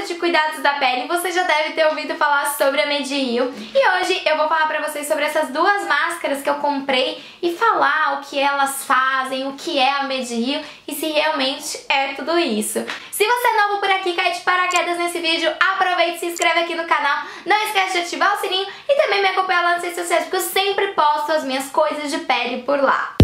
gosta de cuidados da pele, você já deve ter ouvido falar sobre a Mediheal. E hoje eu vou falar pra vocês sobre essas duas máscaras que eu comprei e falar o que elas fazem, o que é a Mediheal e se realmente é tudo isso. Se você é novo por aqui, cai de paraquedas nesse vídeo, aproveita e se inscreve aqui no canal. Não esquece de ativar o sininho e também me acompanha lá nas redes sociais, porque eu sempre posto as minhas coisas de pele por lá.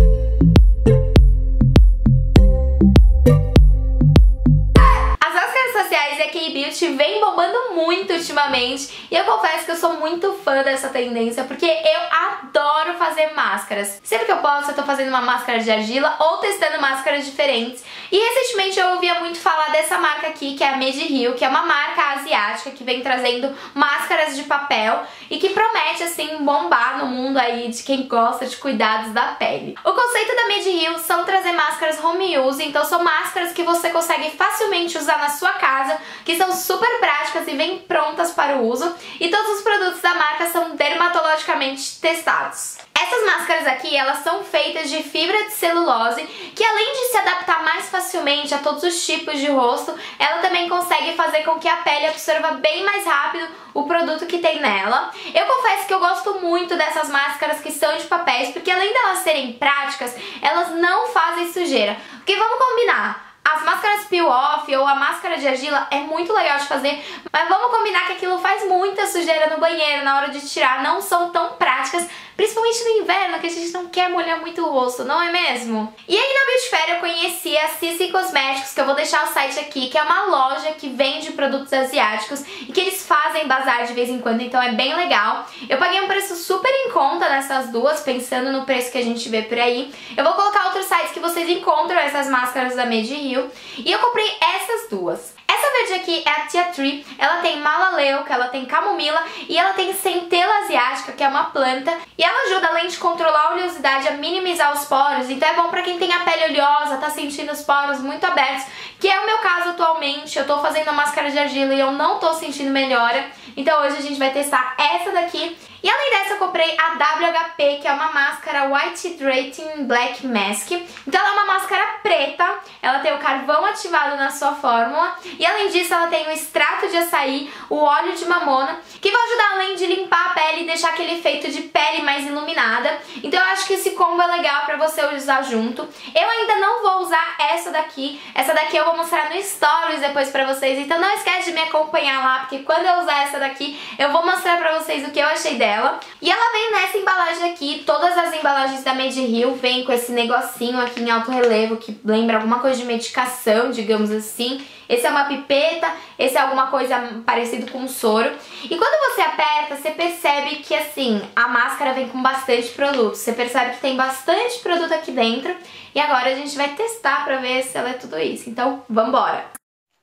E a K-Beauty vem bombando muito ultimamente e eu confesso que eu sou muito fã dessa tendência porque eu adoro fazer máscaras. Sempre que eu posso eu tô fazendo uma máscara de argila ou testando máscaras diferentes. E recentemente eu ouvia muito falar dessa marca aqui, que é a Mediheal, que é uma marca asiática que vem trazendo máscaras de papel e que promete assim bombar no mundo aí de quem gosta de cuidados da pele. O conceito da Mediheal são trazer máscaras home use, então são máscaras que você consegue facilmente usar na sua casa, que são super práticas e vêm prontas para o uso, e todos os produtos da marca são dermatologicamente testados. Essas máscaras aqui, elas são feitas de fibra de celulose, que além de se adaptar mais facilmente a todos os tipos de rosto, ela também consegue fazer com que a pele absorva bem mais rápido o produto que tem nela. Eu confesso que eu gosto muito dessas máscaras que são de papéis, porque além de elas serem práticas, elas não fazem sujeira. Porque vamos combinar, as máscaras peel-off ou a máscara de argila é muito legal de fazer, mas vamos combinar que aquilo faz muita sujeira no banheiro, na hora de tirar, não são tão práticas, principalmente no inverno, que a gente não quer molhar muito o rosto, não é mesmo? E aí na Beauty Fair eu conheci a Sissi Cosméticos, que eu vou deixar o site aqui, que é uma loja que vende produtos asiáticos e que eles fazem bazar de vez em quando, então é bem legal. Eu paguei um preço super em conta nessas duas, pensando no preço que a gente vê por aí. Eu vou colocar outros sites que vocês encontram essas máscaras da Mediheal. E eu comprei essas duas. Essa verde aqui é a Tea Tree, ela tem malaleuca, ela tem camomila e ela tem centela asiática, que é uma planta, e ela ajuda, além de controlar a oleosidade, a minimizar os poros, então é bom pra quem tem a pele oleosa, tá sentindo os poros muito abertos, que é o meu caso atualmente. Eu tô fazendo a máscara de argila e eu não tô sentindo melhora, então hoje a gente vai testar essa daqui. E além dessa eu comprei a WHP, que é uma máscara White Hydrating Black Mask. Então ela é uma máscara preta, ela tem o carvão ativado na sua fórmula e além disso ela tem o extrato de açaí, o óleo de mamona, que vai ajudar além de limpar a pele e deixar aquele efeito de pele mais iluminada. Então eu acho que esse combo é legal pra você usar junto. Eu ainda não vou usar essa daqui eu vou mostrar no Stories depois pra vocês, então não esquece de me acompanhar lá, porque quando eu usar essa daqui eu vou mostrar pra vocês o que eu achei dela. E ela vem nessa embalagem aqui, todas as embalagens da Mediheal vêm com esse negocinho aqui em alto relevo que lembra alguma coisa de medicação, digamos assim. Esse é uma pipeta, esse é alguma coisa parecido com um soro. E quando você aperta, você percebe que assim, a máscara vem com bastante produto. Você percebe que tem bastante produto aqui dentro. E agora a gente vai testar pra ver se ela é tudo isso. Então, vambora!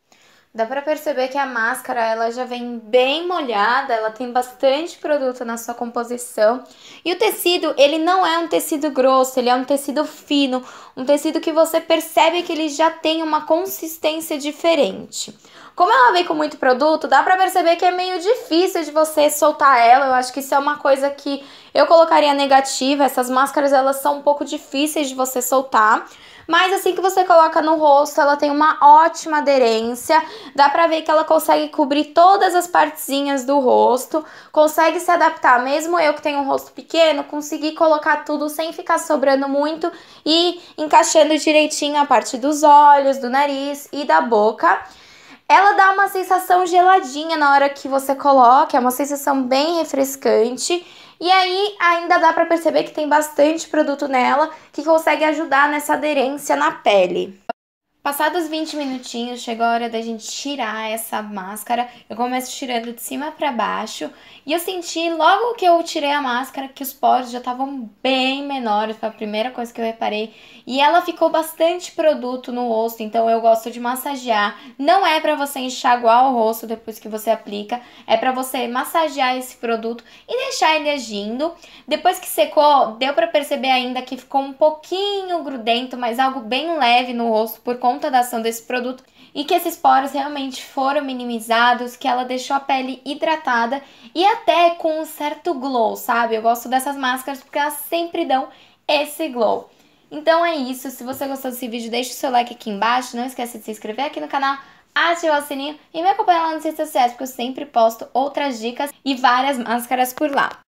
Dá pra perceber que a máscara, ela já vem bem molhada, ela tem bastante produto na sua composição. E o tecido, ele não é um tecido grosso, ele é um tecido fino, um tecido que você percebe que ele já tem uma consistência diferente. Como ela vem com muito produto, dá pra perceber que é meio difícil de você soltar ela. Eu acho que isso é uma coisa que eu colocaria negativa. Essas máscaras, elas são um pouco difíceis de você soltar. Mas assim que você coloca no rosto, ela tem uma ótima aderência. Dá pra ver que ela consegue cobrir todas as partezinhas do rosto. Consegue se adaptar, mesmo eu que tenho um rosto pequeno, consegui colocar tudo sem ficar sobrando muito e encaixando direitinho a parte dos olhos, do nariz e da boca. Ela dá uma sensação geladinha na hora que você coloca, é uma sensação bem refrescante. E aí ainda dá pra perceber que tem bastante produto nela que consegue ajudar nessa aderência na pele. Passados 20 minutinhos, chegou a hora da gente tirar essa máscara. Eu começo tirando de cima pra baixo. E eu senti, logo que eu tirei a máscara, que os poros já estavam bem menores. Foi a primeira coisa que eu reparei. E ela ficou bastante produto no rosto, então eu gosto de massagear. Não é pra você enxaguar o rosto depois que você aplica. É pra você massagear esse produto e deixar ele agindo. Depois que secou, deu pra perceber ainda que ficou um pouquinho grudento, mas algo bem leve no rosto por conta da ação desse produto e que esses poros realmente foram minimizados, que ela deixou a pele hidratada e até com um certo glow, sabe? Eu gosto dessas máscaras porque elas sempre dão esse glow. Então é isso, se você gostou desse vídeo, deixa o seu like aqui embaixo, não esqueça de se inscrever aqui no canal ativar o sininho e me acompanha lá nas redes sociais, porque eu sempre posto outras dicas e várias máscaras por lá.